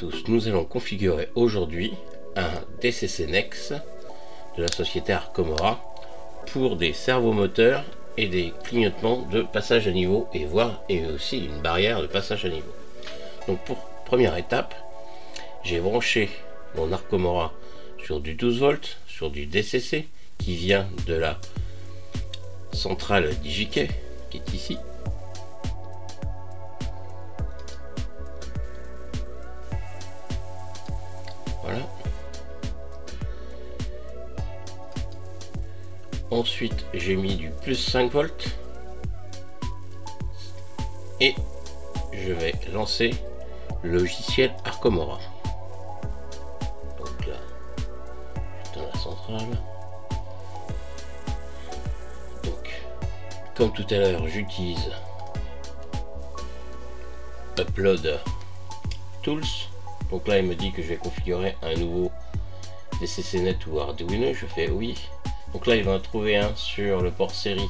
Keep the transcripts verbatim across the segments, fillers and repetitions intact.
tous, nous allons configurer aujourd'hui un D C C Nex de la société Arcomora pour des servomoteurs et des clignotements de passage à niveau et voire et aussi une barrière de passage à niveau. Donc pour première étape, j'ai branché mon Arcomora sur du douze volts, sur du D C C qui vient de la centrale DigiKey qui est ici. Voilà. Ensuite, j'ai mis du plus cinq volts et je vais lancer le logiciel Arcomora. Donc là, j'éteins la centrale. Donc, comme tout à l'heure, j'utilise Upload Tools. Donc là, il me dit que je vais configurer un nouveau D C C Net ou Arduino. Je fais oui. Donc là, il va en trouver un sur le port série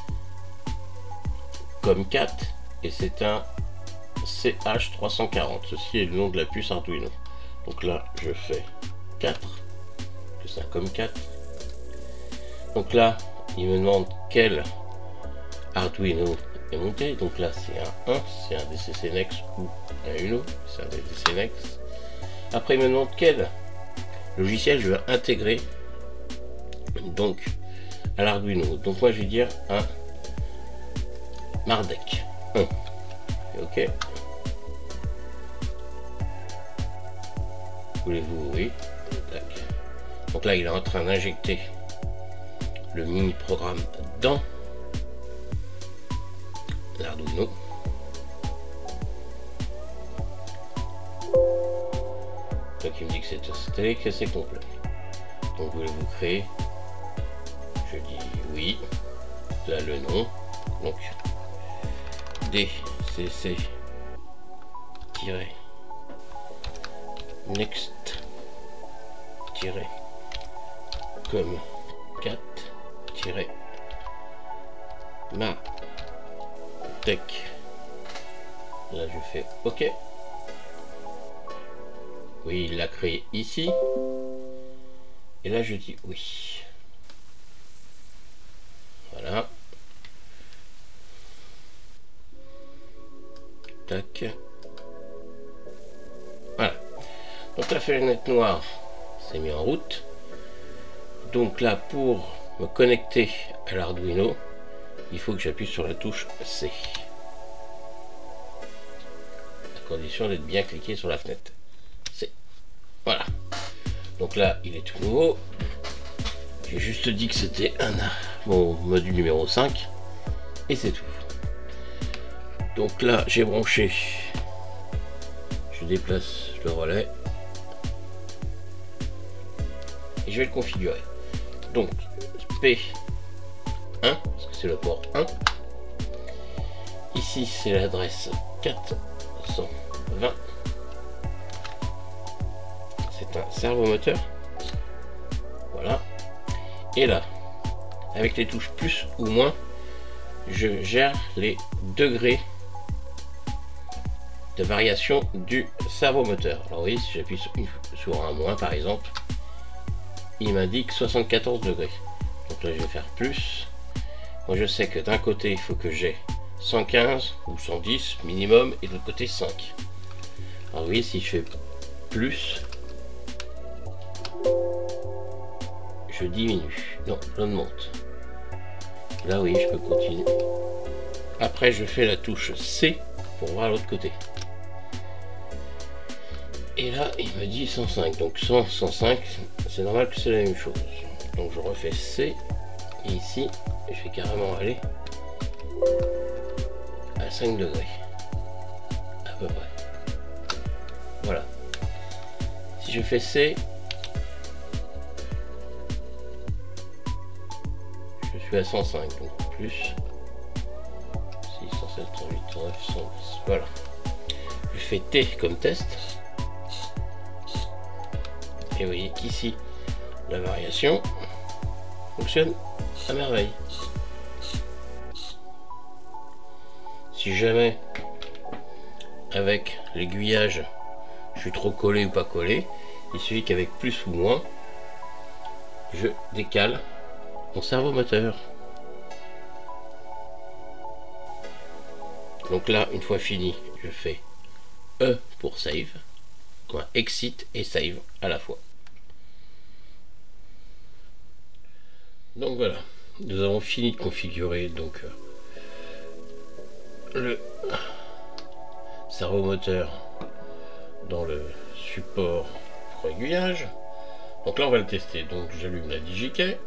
COM quatre et c'est un C H trois cent quarante. Ceci est le nom de la puce Arduino. Donc là, je fais quatre, plus un COM quatre. Donc là, il me demande quel Arduino est monté. Donc là, c'est un un, c'est un D C C Nex ou un Uno, c'est un D C C Nex. Après, il me demande quel logiciel je vais intégrer donc à l'Arduino. Donc moi, je vais dire un Marduk un. Ok. Voulez-vous? Oui. Tac. Donc là, il est en train d'injecter le mini programme dans l'Arduino. Donc il me dit que c'est installé, que c'est complet. Donc voulez-vous créer? Je dis oui. Là le nom. Donc D C C Next COM quatre Marduk. Là je fais OK. Oui, il l'a créé ici. Et là je dis oui. Voilà. Tac. Voilà. Donc la fenêtre noire s'est mise en route. Donc là, pour me connecter à l'Arduino, il faut que j'appuie sur la touche C. À condition d'être bien cliqué sur la fenêtre. C. Voilà. Donc là, il est tout nouveau. J'ai juste dit que c'était un mon module numéro cinq. Et c'est tout. Donc là, j'ai branché. Je déplace le relais. Et je vais le configurer. Donc, P un, parce que c'est le port un. Ici, c'est l'adresse quatre cent vingt. C'est un servomoteur. Voilà. Et là, avec les touches plus ou moins, je gère les degrés de variation du servomoteur. Alors oui, si j'appuie sur, sur un moins par exemple, il m'indique soixante-quatorze degrés. Donc là je vais faire plus. Moi je sais que d'un côté il faut que j'ai cent quinze ou cent dix minimum et de l'autre côté cinq. Alors oui, si je fais plus, je diminue. Non, j'augmente. Là oui, je peux continuer. Après je fais la touche C pour voir l'autre côté. Et là il me dit cent cinq. Donc cent, cent cinq, c'est normal que c'est la même chose. Donc je refais C. Et ici, je vais carrément aller à cinq degrés. À peu près. Voilà. Si je fais C, je suis à cent cinq. Donc plus six, cent sept, cent huit, cent neuf, cent dix. Voilà. Je fais T comme test. Et vous voyez qu'ici, la variation fonctionne à merveille. Si jamais avec l'aiguillage je suis trop collé ou pas collé. Il suffit qu'avec plus ou moins, je décale mon servomoteur. Donc là, une fois fini, je fais E pour save, enfin, exit et save à la fois. Donc voilà, nous avons fini de configurer donc le servomoteur dans le support pour aiguillage. Donc là on va le tester, donc j'allume la DigiKey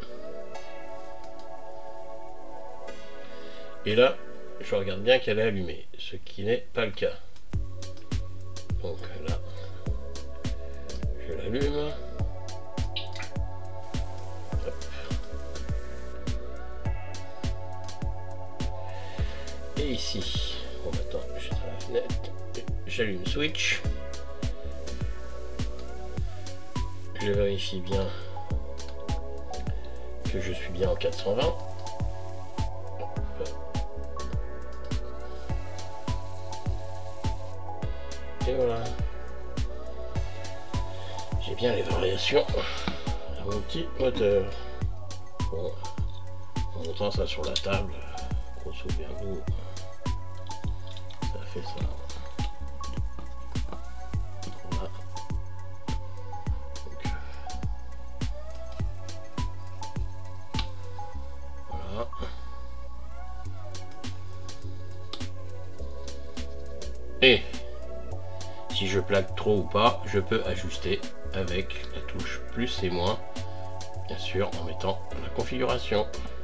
et là je regarde bien qu'elle est allumée, ce qui n'est pas le cas. Donc là je l'allume. Et ici, bon attends, j'éteins la fenêtre, j'allume switch, je vérifie bien que je suis bien en quatre cent vingt. Et voilà, j'ai bien les variations à mon petit moteur. Bon, en montant ça sur la table, grosso modo, ça fait ça. Voilà. Donc, voilà. Et si je plaque trop ou pas, je peux ajuster avec la touche plus et moins, bien sûr en mettant la configuration.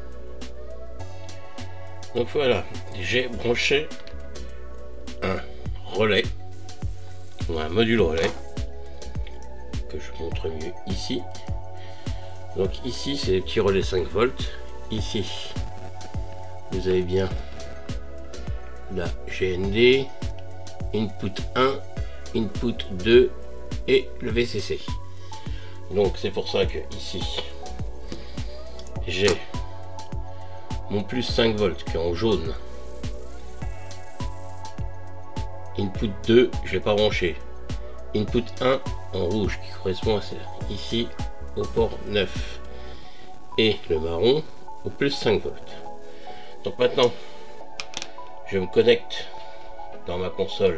Donc voilà, j'ai branché un relais ou un module relais que je montre mieux ici. Donc ici c'est les petits relais cinq volts. Ici vous avez bien la G N D, input un, input deux et le V C C. Donc c'est pour ça que ici j'ai mon plus cinq volts qui est en jaune, input deux je l'ai pas branché, input un en rouge qui correspond à celle ici au port neuf et le marron au plus cinq volts. Donc maintenant je me connecte dans ma console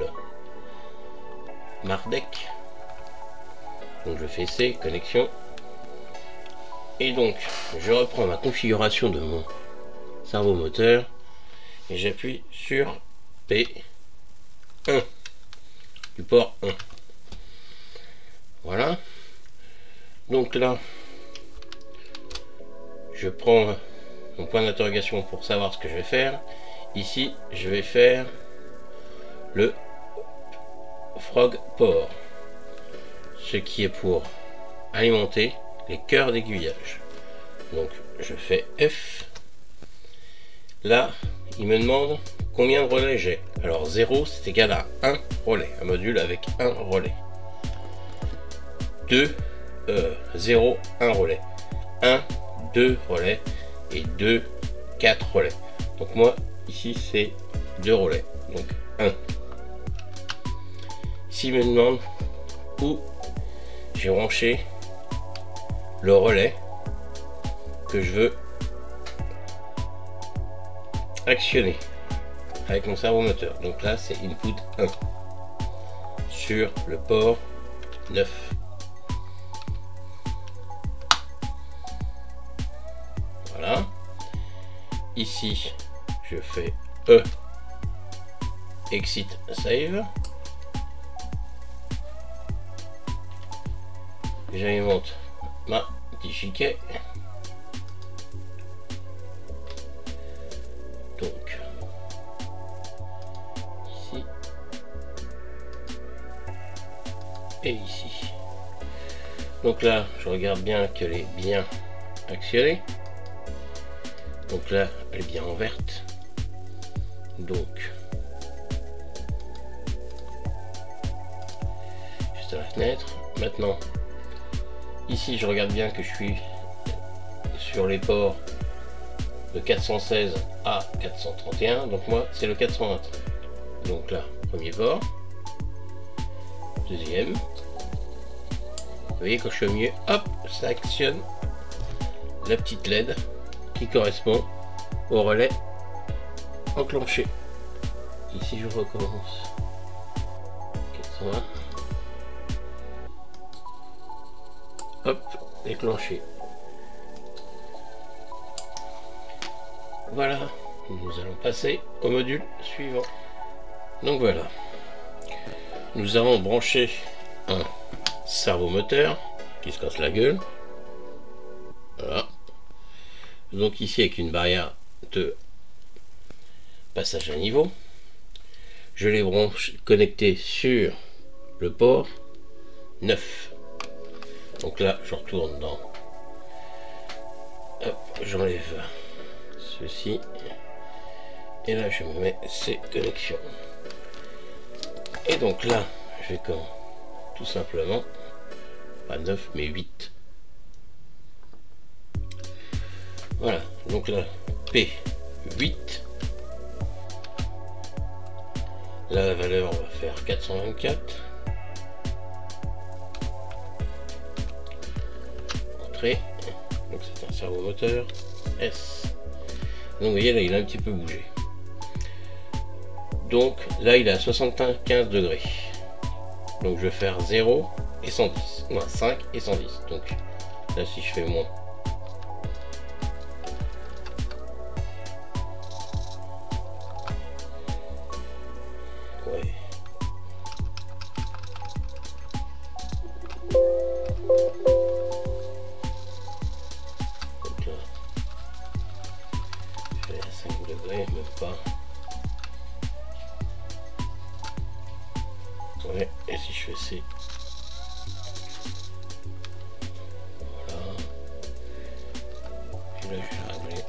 Mardek, donc je fais C, connexion, et donc je reprends ma configuration de mon servomoteur et j'appuie sur P un du port un. Voilà, donc là je prends mon point d'interrogation pour savoir ce que je vais faire. Ici je vais faire le frog port, ce qui est pour alimenter les cœurs d'aiguillage. Donc je fais F. Là il me demande combien de relais j'ai. Alors zéro c'est égal à un relais, un module avec un relais. deux, euh, zéro, un relais. un, deux relais et deux, quatre relais. Donc moi ici c'est deux relais, donc un. S'il me demande où j'ai branché le relais que je veux actionner avec mon servomoteur, donc là c'est input un sur le port neuf. Voilà, ici je fais E, exit, save. J'alimente ma DigiKey. Donc ici et ici. Donc là je regarde bien qu'elle est bien actionnée. Donc là elle est bien en verte. Donc juste à la fenêtre. Maintenant ici je regarde bien que je suis sur les ports de quatre cent seize à quatre cent trente et un, donc moi c'est le quatre cent vingt. Donc là premier port, deuxième, Vous voyez, quand je suis au milieu, hop, ça actionne la petite L E D qui correspond au relais enclenché. Ici, je recommence. quatre cent vingt. Hop, déclenché. Voilà, nous allons passer au module suivant. Donc voilà, nous avons branché un servomoteur qui se casse la gueule. Voilà. Donc ici avec une barrière de passage à niveau. Je l'ai branché connecté sur le port neuf. Donc là je retourne dans. Hop, j'enlève ceci. Et là je me mets ces connexions. Et donc là je vais comme tout simplement pas neuf mais huit. Voilà, donc là P huit. Là la valeur on va faire quatre cent vingt-quatre. Entrée. Donc c'est un servomoteur S. Donc vous voyez là il a un petit peu bougé. Donc là il est à soixante-quinze degrés. Donc je vais faire zéro et cent dix. Non, cinq et cent dix. Donc là si je fais moins. Ouais. Donc là je vais à cinq degrés, même pas. Ouais, et si je fais C. Voilà. Et là je vais régler.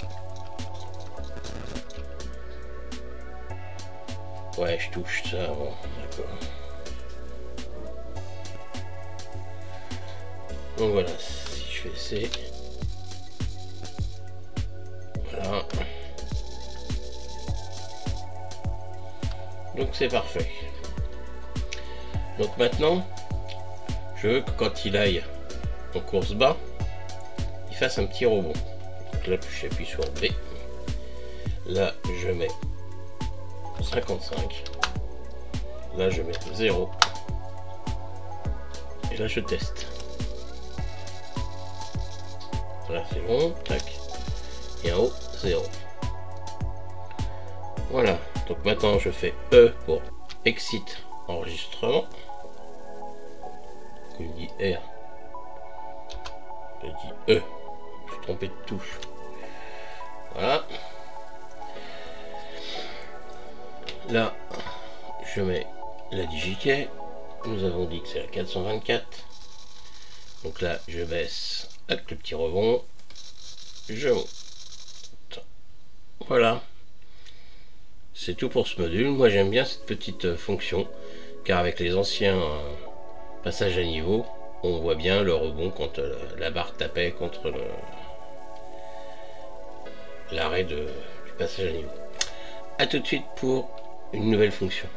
Ouais, je touche ça avant, d'accord. Donc voilà, si je fais C. Voilà. Donc c'est parfait. Donc maintenant, je veux que quand il aille en course bas, il fasse un petit rebond. Donc là, j'appuie sur B. Là, je mets cinquante-cinq. Là, je mets zéro. Et là, je teste. Voilà, c'est bon. Tac. Et en haut, zéro. Voilà. Donc maintenant, je fais E pour exit enregistrement. Il me dit R. Je dis E. Je suis trompé de touche. Voilà. Là, je mets la digikey. Nous avons dit que c'est la quatre cent vingt-quatre. Donc là, je baisse avec le petit rebond. Je monte. Voilà. C'est tout pour ce module. Moi, j'aime bien cette petite fonction, car avec les anciens euh, passages à niveau, on voit bien le rebond quand euh, la barre tapait contre l'arrêt du passage à niveau. A tout de suite pour une nouvelle fonction.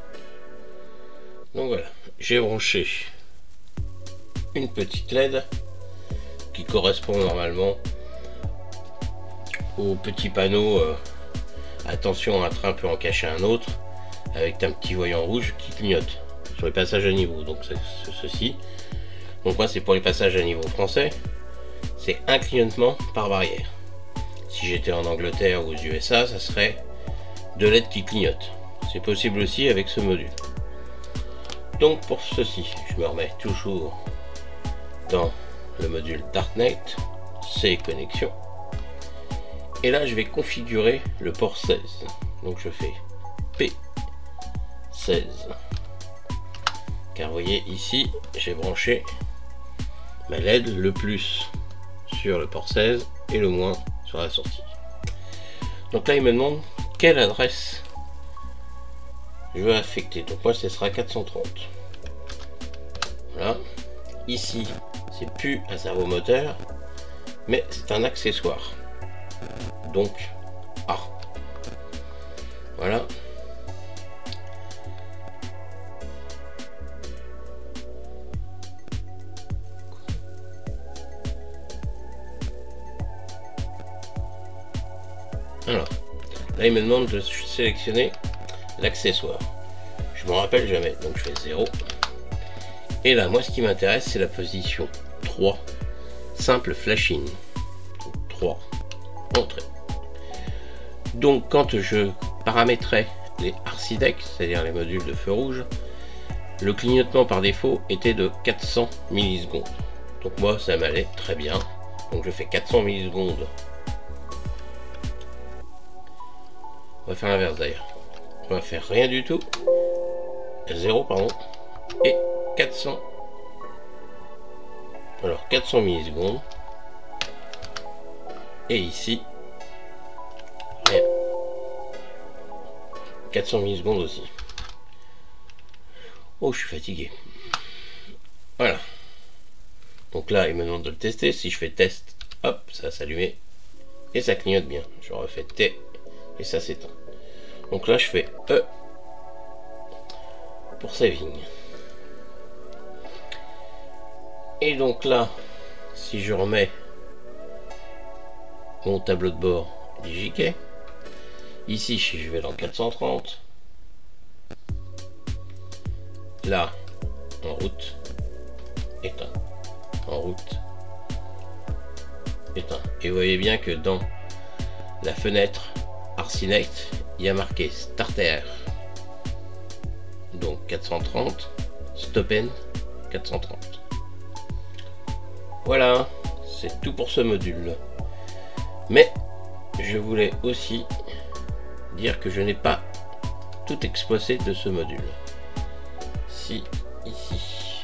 Donc voilà, j'ai branché une petite L E D qui correspond normalement au petit panneau euh, attention, un train peut en cacher un autre, avec un petit voyant rouge qui clignote sur les passages à niveau. Donc c'est ceci. Donc moi c'est pour les passages à niveau français, c'est un clignotement par barrière. Si j'étais en Angleterre ou aux U S A, ça serait deux L E D qui clignotent. C'est possible aussi avec ce module. Donc pour ceci, je me remets toujours dans le module Darknet, C connexion. Et là je vais configurer le port seize. Donc je fais P seize. Car vous voyez ici, j'ai branché ma L E D, le plus sur le port seize et le moins sur la sortie. Donc là il me demande quelle adresse je veux affecter. Donc moi ce sera quatre cent trente. Voilà. Ici c'est plus un servomoteur, mais c'est un accessoire. Donc A. Voilà. Là il me demande de sélectionner l'accessoire. Je me rappelle jamais, donc je fais zéro. Et là, moi ce qui m'intéresse, c'est la position trois, simple flashing. Donc, trois, entrée. Donc quand je paramétrais les R C D E C, c'est-à-dire les modules de feu rouge, le clignotement par défaut était de quatre cents millisecondes. Donc moi ça m'allait très bien. Donc je fais quatre cents millisecondes. On va faire l'inverse d'ailleurs. On va faire rien du tout. zéro pardon. Et quatre cents. Alors quatre cents millisecondes. Et ici rien. quatre cents millisecondes aussi. Oh, je suis fatigué. Voilà. Donc là, il me demande de le tester. Si je fais test, hop, ça va s'allumer. Et ça clignote bien. Je refais T. Et ça s'éteint. Donc là, je fais E. Pour saving. Et donc là, si je remets mon tableau de bord D J K. Ici, si je vais dans quatre cent trente. Là, en route, éteint, en route, éteint. Et vous voyez bien que dans la fenêtre Arcinect, il y a marqué Starter. Donc quatre cent trente, Stoppen quatre cent trente. Voilà, c'est tout pour ce module. Mais je voulais aussi dire que je n'ai pas tout exposé de ce module. Si, ici.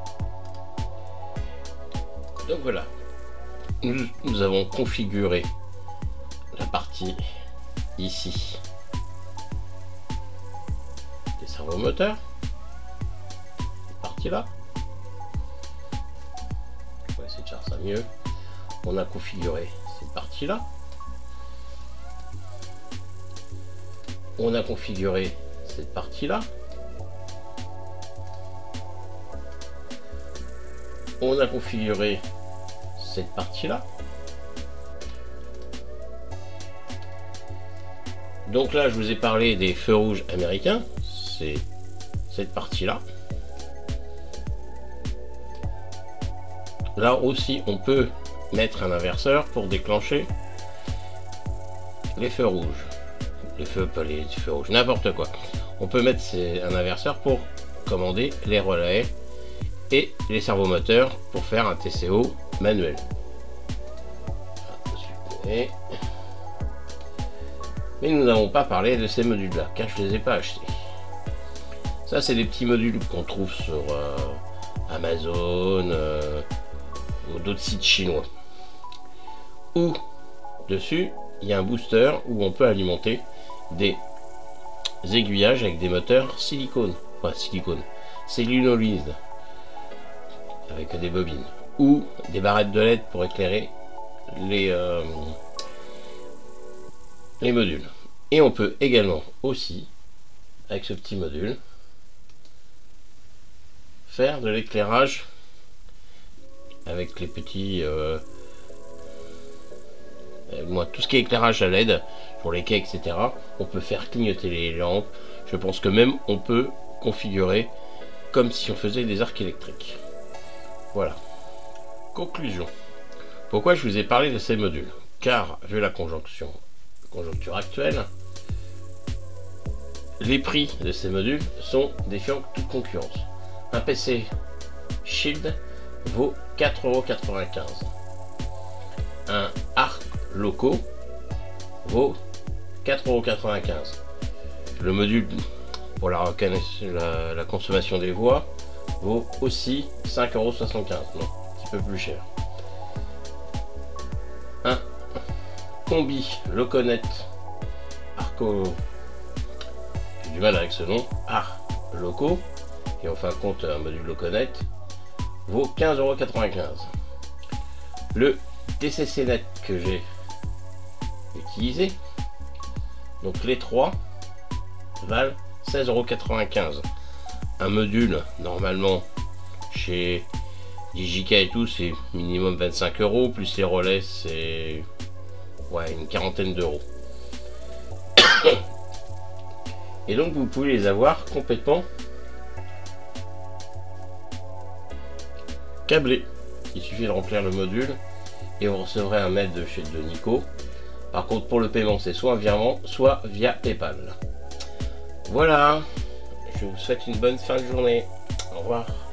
Donc voilà, nous, nous avons configuré la partie ici des servomoteurs, cette partie là. On va essayer de faire ça mieux. On a configuré cette partie là. On a configuré cette partie là. On a configuré cette partie là. Donc là je vous ai parlé des feux rouges américains, c'est cette partie là. Là aussi on peut mettre un inverseur pour déclencher les feux rouges, les feux, pas les feux rouges, n'importe quoi. On peut mettre un inverseur pour commander les relais et les servomoteurs pour faire un T C O manuel. Mais nous n'avons pas parlé de ces modules là car je ne les ai pas achetés. Ça c'est des petits modules qu'on trouve sur euh, Amazon euh, ou d'autres sites chinois. Où dessus il y a un booster où on peut alimenter des aiguillages avec des moteurs silicone, pas silicone, cellulose, avec des bobines, ou des barrettes de L E D pour éclairer les, euh, les modules. Et on peut également aussi, avec ce petit module, faire de l'éclairage avec les petits euh, moi tout ce qui est éclairage à L E D pour les quais, etc. On peut faire clignoter les lampes. Je pense que même on peut configurer comme si on faisait des arcs électriques. Voilà. Conclusion. Pourquoi je vous ai parlé de ces modules? Car vu la conjonction, conjoncture actuelle, les prix de ces modules sont défiant de toute concurrence. Un P C Shield vaut quatre euros quatre-vingt-quinze. Un Arc Loco vaut quatre euros quatre-vingt-quinze. Le module pour la, la, la consommation des voix vaut aussi cinq euros soixante-quinze. Non, un petit peu plus cher. Un combi Loconet Arco, j'ai du mal avec ce nom, Arc Loco, et en fin de compte un module Loconet, vaut quinze euros quatre-vingt-quinze. Le T C C Net que j'ai utilisé, donc les trois valent seize euros quatre-vingt-quinze. Un module normalement chez D J K et tout c'est minimum vingt-cinq euros, plus les relais c'est ouais une quarantaine d'euros. Et donc vous pouvez les avoir complètement câblés. Il suffit de remplir le module et vous recevrez un mail de chez de Nico. Par contre pour le paiement c'est soit un virement soit via PayPal. Voilà, je vous souhaite une bonne fin de journée. Au revoir.